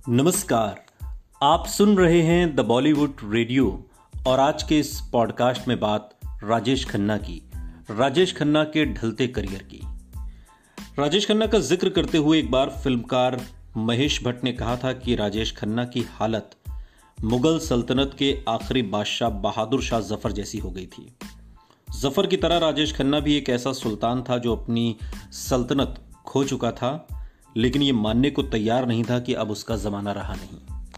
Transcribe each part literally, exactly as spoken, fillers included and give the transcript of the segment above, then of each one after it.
नमस्कार। आप सुन रहे हैं द बॉलीवुड रेडियो और आज के इस पॉडकास्ट में बात राजेश खन्ना की राजेश खन्ना के ढलते करियर की। राजेश खन्ना का जिक्र करते हुए एक बार फिल्मकार महेश भट्ट ने कहा था कि राजेश खन्ना की हालत मुगल सल्तनत के आखिरी बादशाह बहादुर शाह जफर जैसी हो गई थी। जफर की तरह राजेश खन्ना भी एक ऐसा सुल्तान था जो अपनी सल्तनत खो चुका था, लेकिन ये मानने को तैयार नहीं था कि अब उसका जमाना रहा नहीं।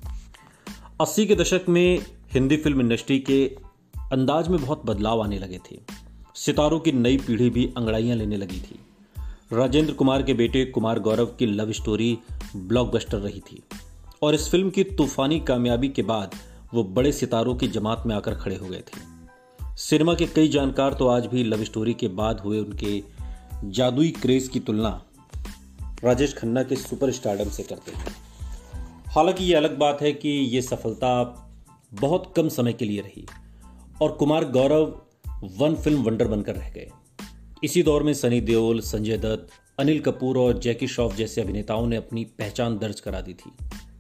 अस्सी के दशक में हिंदी फिल्म इंडस्ट्री के अंदाज में बहुत बदलाव आने लगे थे। सितारों की नई पीढ़ी भी अंगड़ाइयां लेने लगी थी। राजेंद्र कुमार के बेटे कुमार गौरव की लव स्टोरी ब्लॉकबस्टर रही थी और इस फिल्म की तूफानी कामयाबी के बाद वो बड़े सितारों की जमात में आकर खड़े हो गए थे। सिनेमा के कई जानकार तो आज भी लव स्टोरी के बाद हुए उनके जादुई क्रेज की तुलना राजेश खन्ना के सुपर स्टारडम से करते हैं। हालांकि ये अलग बात है कि ये सफलता बहुत कम समय के लिए रही और Kumar Gaurav one film wonder बनकर रह गए। इसी दौर में सनी देओल, संजय दत्त, अनिल कपूर और जैकी श्रॉफ जैसे अभिनेताओं ने अपनी पहचान दर्ज करा दी थी।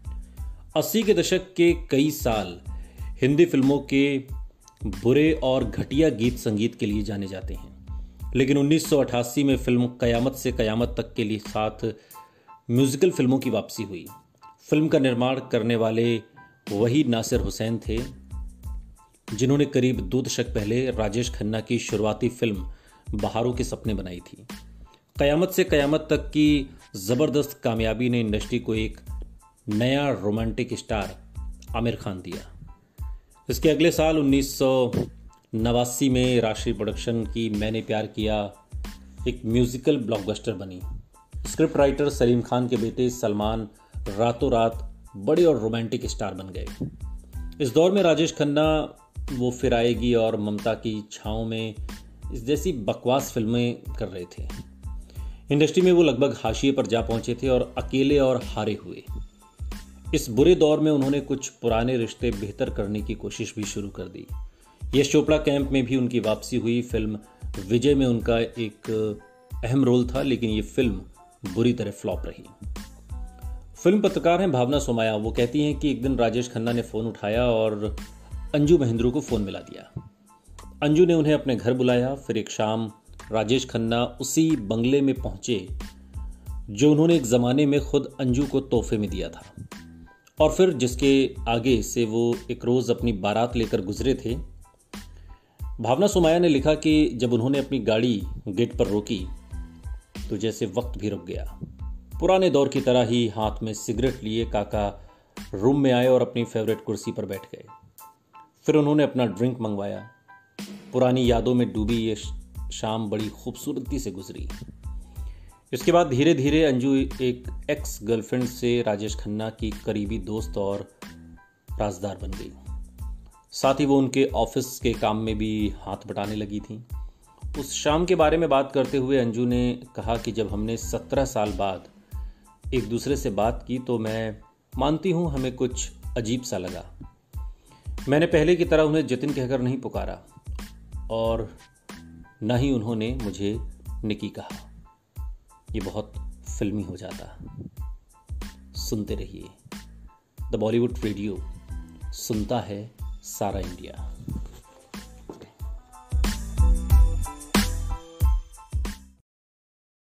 अस्सी के दशक के कई साल हिंदी फिल्मों के बुरे और घटिया गीत संगीत के लिए जाने जाते हैं, लेकिन उन्नीस सौ अठासी में फिल्म कयामत से कयामत तक के लिए साथ म्यूजिकल फिल्मों की वापसी हुई। फिल्म का निर्माण करने वाले वही नासिर हुसैन थे जिन्होंने करीब दो दशक पहले राजेश खन्ना की शुरुआती फिल्म बहारों के सपने बनाई थी। कयामत से कयामत तक की जबरदस्त कामयाबी ने इंडस्ट्री को एक नया रोमांटिक स्टार आमिर खान दिया। इसके अगले साल उन्नीस सौ नवासी में राष्ट्रीय प्रोडक्शन की मैंने प्यार किया एक म्यूजिकल ब्लॉकबस्टर बनी। स्क्रिप्ट राइटर सलीम खान के बेटे सलमान रातों रात बड़े और रोमांटिक स्टार बन गए। इस दौर में राजेश खन्ना वो फिर आएगी और ममता की छाँव में इस जैसी बकवास फिल्में कर रहे थे। इंडस्ट्री में वो लगभग हाशिए पर जा पहुंचे थे और अकेले और हारे हुए। इस बुरे दौर में उन्होंने कुछ पुराने रिश्ते बेहतर करने की कोशिश भी शुरू कर दी। यश चोपड़ा कैंप में भी उनकी वापसी हुई। फिल्म विजय में उनका एक अहम रोल था, लेकिन ये फिल्म बुरी तरह फ्लॉप रही। फिल्म पत्रकार हैं भावना सोमाया। वो कहती हैं कि एक दिन राजेश खन्ना ने फ़ोन उठाया और अंजू महेंद्रू को फ़ोन मिला दिया। अंजू ने उन्हें अपने घर बुलाया। फिर एक शाम राजेश खन्ना उसी बंगले में पहुंचे जो उन्होंने एक ज़माने में खुद अंजू को तोहफे में दिया था और फिर जिसके आगे से वो एक रोज़ अपनी बारात लेकर गुजरे थे। भावना सोमाया ने लिखा कि जब उन्होंने अपनी गाड़ी गेट पर रोकी तो जैसे वक्त भी रुक गया। पुराने दौर की तरह ही हाथ में सिगरेट लिए काका रूम में आए और अपनी फेवरेट कुर्सी पर बैठ गए। फिर उन्होंने अपना ड्रिंक मंगवाया। पुरानी यादों में डूबी ये शाम बड़ी खूबसूरती से गुजरी। इसके बाद धीरे धीरे अंजू एक एक्स गर्लफ्रेंड से राजेश खन्ना की करीबी दोस्त और राजदार बन गई। साथ ही वो उनके ऑफिस के काम में भी हाथ बटाने लगी थी। उस शाम के बारे में बात करते हुए अंजू ने कहा कि जब हमने सत्रह साल बाद एक दूसरे से बात की तो मैं मानती हूँ हमें कुछ अजीब सा लगा। मैंने पहले की तरह उन्हें जतिन कहकर नहीं पुकारा और न ही उन्होंने मुझे निकी कहा। ये बहुत फिल्मी हो जाता। सुनते रहिए द बॉलीवुड रेडियो, सुनता है सारा इंडिया।